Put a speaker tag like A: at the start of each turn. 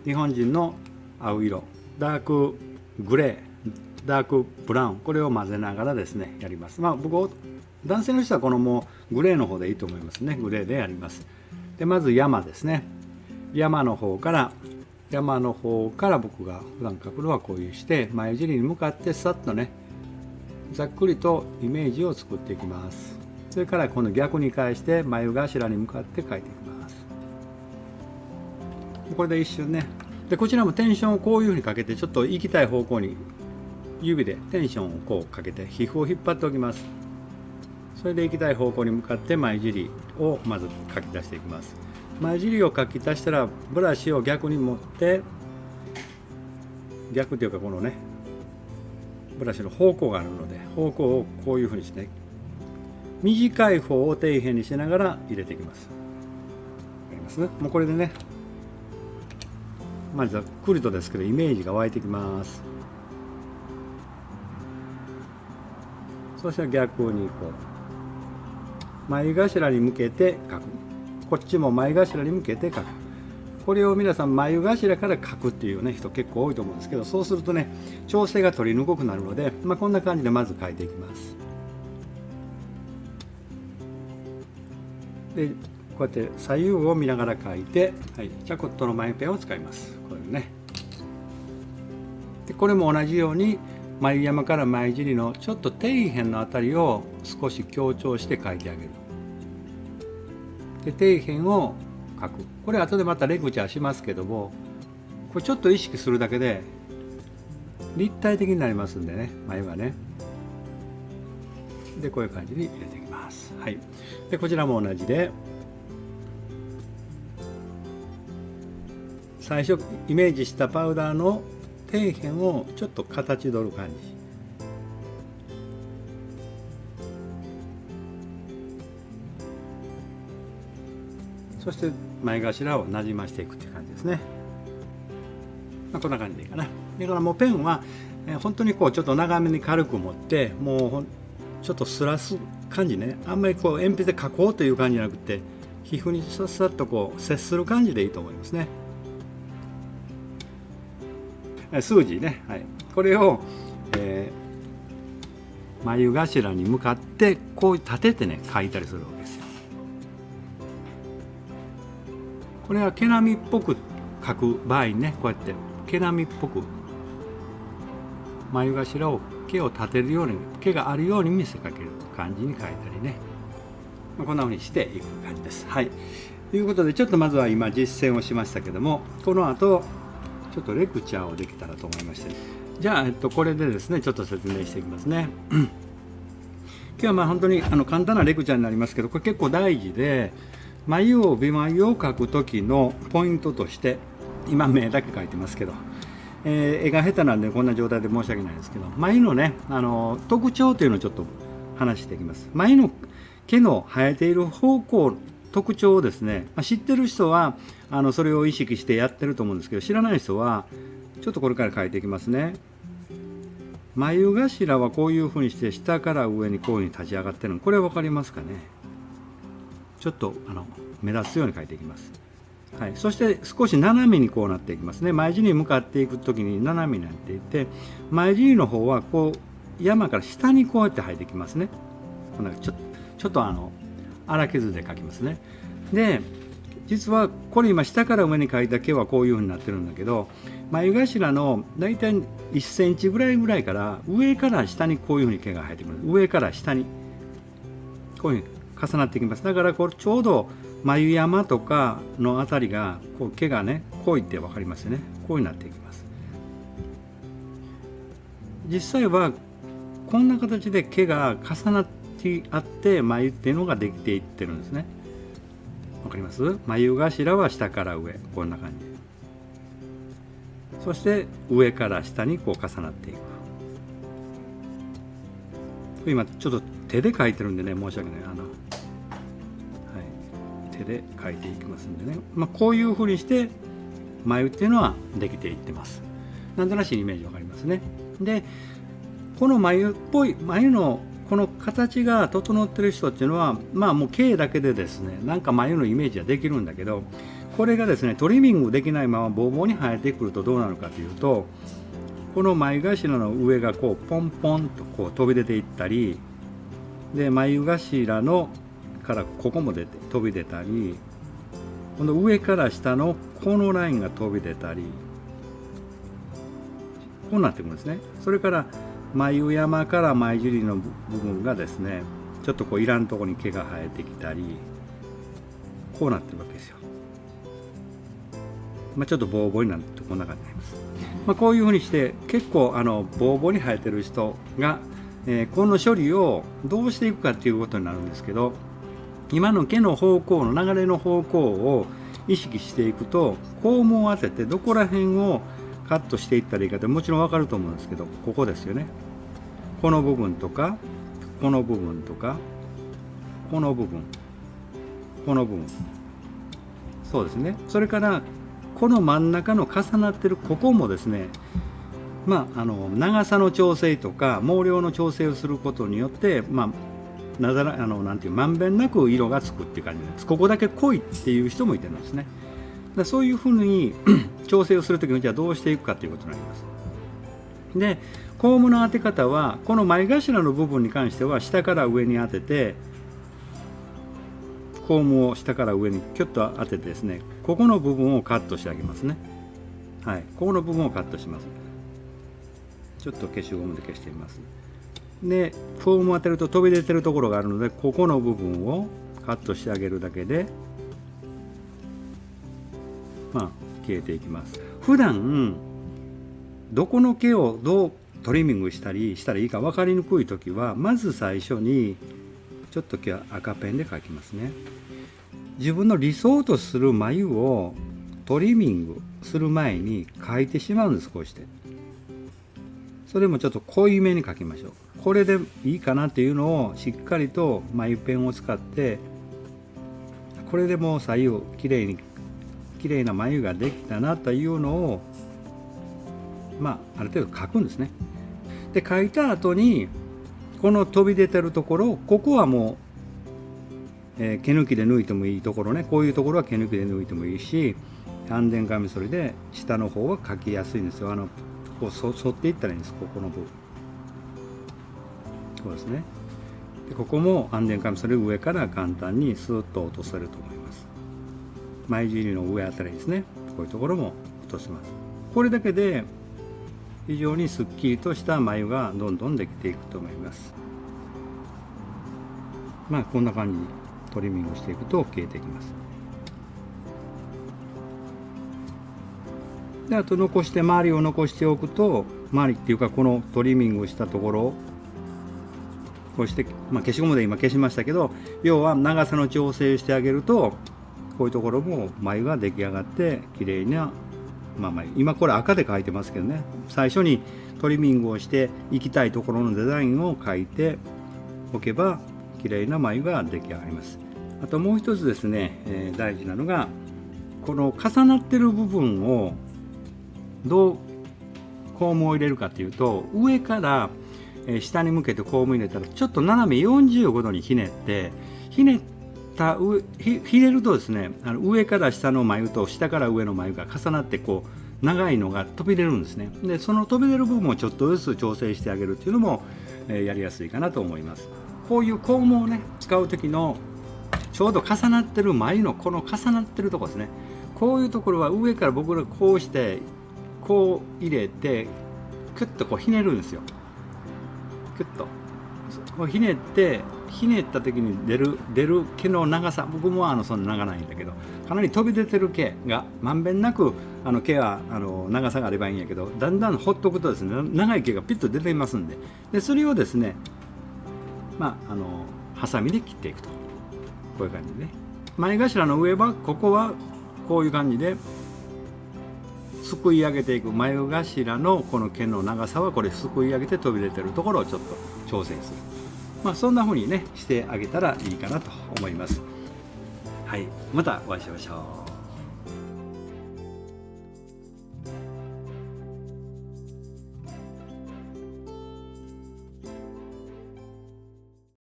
A: 日本人の青色、ダークグレー、ダークブラウン、これを混ぜながらですねやります。僕男性の人はこのもうグレーの方でいいと思いますね。グレーでやります。でまず山ですね。山の方から僕が普段描くのはこういうして眉尻に向かってさっとねざっくりとイメージを作っていきます。それから今度逆に返して眉頭に向かって描いていきます。これで一瞬ね。でこちらもテンションをこういうふうにかけてちょっと行きたい方向に指でテンションをこうかけて皮膚を引っ張っておきます。それで行きたい方向に向かって眉尻をまず描き出していきます。眉尻を描き出したらブラシを逆に持って逆というかこのねブラシの方向があるので方向をこういうふうにして短い方を底辺にしながら入れていきます。わかります？もうこれでねまずざっくりとですけどイメージが湧いてきます。そしたら逆にこう眉頭に向けて描く。こっちも眉頭に向けて描く。これを皆さん眉頭から描くっていうね人結構多いと思うんですけど、そうするとね調整が取りにくくなるので、こんな感じでまず描いていきます。でこうやって左右を見ながら描いて、チャコットの眉ペンを使います。これね。でこれも同じように眉山から眉尻のちょっと底辺のあたりを少し強調して描いてあげる。で底辺を描く。これ後でまたレクチャーしますけども、これちょっと意識するだけで立体的になりますんでね、眉がね。でこういう感じに入れていきます。でこちらも同じで最初イメージしたパウダーの底辺をちょっと形取る感じ。そして前頭をなじましていくっていう感じですね。こんな感じでいいかな。だからもうペンは本当にこうちょっと長めに軽く持ってもうちょっとすらす感じね。あんまりこう鉛筆で描こうという感じじゃなくて皮膚にさっさっとこう接する感じでいいと思いますね。数字ね、これを、眉頭に向かってこう立ててね描いたりするわけですよ。これは毛並みっぽく描く場合にねこうやって毛並みっぽく眉頭を毛を立てるように毛があるように見せかける感じに描いたりね、こんなふうにしていく感じです。ということでちょっとまずは今実践をしましたけども、この後ちょっとレクチャーをできたらと思いまして、じゃあ、これでですねちょっと説明していきますね。今日は本当に簡単なレクチャーになりますけど、これ結構大事で眉を描く時のポイントとして今目だけ描いてますけど、絵が下手なんでこんな状態で申し訳ないですけど、眉のね特徴というのをちょっと話していきます。眉の毛の生えている方向特徴をですね、知ってる人はそれを意識してやってると思うんですけど、知らない人はちょっとこれから書いていきますね。眉頭はこういうふうにして下から上にこういうふうに立ち上がってるの、これ分かりますかね。ちょっと目立つように書いていきます。そして少し斜めにこうなっていきますね。眉尻に向かっていく時に斜めになっていて、眉尻の方はこう山から下にこうやって生えてきますね。ちょっと粗削で描きますね。で実はこれ今下から上に描いた毛はこういうふうになってるんだけど、眉頭のだいたい1センチぐらいから上から下にこういうふうに毛が生えてくる。上から下にこういうふうに重なってきます。だからこれちょうど眉山とかのあたりがこう毛がね濃いって分かりますよね。こういうになっていきます。実際はこんな形で毛が重なってあって眉っていうのができていってるんですね。わかります？眉頭は下から上こんな感じ。そして上から下にこう重なっていく。今ちょっと手で描いてるんでね申し訳ない。手で描いていきますんでね、こういうふうにして眉っていうのはできていってます。なんとなしイメージわかりますね。でこの眉っぽい眉のこの形が整ってる人っていうのはもう毛だけでですねなんか眉のイメージはできるんだけど、 これがですねトリミングできないままボーボーに生えてくるとどうなるかというと、この眉頭の上がこうポンポンとこう飛び出ていったりで、眉頭のからここも出て飛び出たり、この上から下のこのラインが飛び出たり、こうなってくるんですね。それから眉山から眉尻の部分がですねちょっとこういらんところに毛が生えてきたり、こうなってるわけですよ。ちょっとボーボーになってこんな感じになります。こういうふうにして結構ボーボーに生えてる人が、この処理をどうしていくかっていうことになるんですけど、今の毛の方向の流れの方向を意識していくと、コームを当ててどこら辺をカットしていったらいいかってもちろん分かると思うんですけど、ここですよね。この部分とかこの部分とかこの部分この部分、そうですね。それからこの真ん中の重なってるここもですね、長さの調整とか毛量の調整をすることによって、なんていうまんべんなく色がつくっていう感じです。ここだけ濃いっていう人もいてるんですね。そういうふうに調整をするときにじゃあどうしていくかということになります。で、コームの当て方はこの眉頭の部分に関しては下から上に当てて、コームを下から上にキュッと当ててですね、ここの部分をカットしてあげますね。はい、ここの部分をカットします。ちょっと消しゴムで消してみます。で、コームを当てると飛び出てるところがあるので、ここの部分をカットしてあげるだけで消えていきます。普段どこの毛をどうトリミングしたらいいか分かりにくい時は、まず最初にちょっと今日は赤ペンで描きますね。自分の理想とする眉をトリミングする前に描いてしまうんです。こうしてそれもちょっと濃いめに描きましょう。これでいいかなっていうのをしっかりと眉ペンを使って、これでもう左右きれいな眉ができたなというのをある程度描くんですね。で、描いた後にこの飛び出てるところ、ここはもう、毛抜きで抜いてもいいところね。こういうところは毛抜きで抜いてもいいし、安電カミソリで下の方は描きやすいんですよ。こう沿っていったらいいんです。ここの部分、そうですね。で、ここも安電カミソリ上から簡単にスーッと落とせると思います。眉尻の上あたりですね。こういうところも落とします。これだけで非常にすっきりとした眉がどんどんできていくと思います。こんな感じにトリミングしていくと消えていきます。で、あと周りを残しておくと、周りっていうかこのトリミングしたところをこうして、消しゴムで今消しましたけど、要は長さの調整してあげると、こういうところも眉が出来上がって綺麗な今これ赤で描いてますけどね、最初にトリミングをしていきたいところのデザインを描いておけば綺麗な眉が出来上がります。あともう一つですね、大事なのがこの重なってる部分をどうコームを入れるかというと、上から下に向けてコーム入れたらちょっと斜め45度にひねるとですね、上から下の眉と下から上の眉が重なってこう長いのが飛び出るんですね。で、その飛び出る部分をちょっとずつ調整してあげるっていうのも、やりやすいかなと思います。こういうコームをね使う時のちょうど重なってる眉のこの重なってるところですね。こういうところは上から僕らこうしてこう入れてクッとこうひねるんですよ。クッとこうひねった時に出る毛の長さ、僕もそんな長ないんだけど、かなり飛び出てる毛がまんべんなく毛は長さがあればいいんやけど、だんだんほっとくとですね長い毛がピッと出てきますんで、それをですねハサミで切っていくと、こういう感じでね。前頭の上はここはこういう感じですくい上げていく。眉頭のこの毛の長さはこれすくい上げて飛び出てるところをちょっと調整する。そんな風にねしてあげたらいいかなと思います。はい、またお会いしましょう。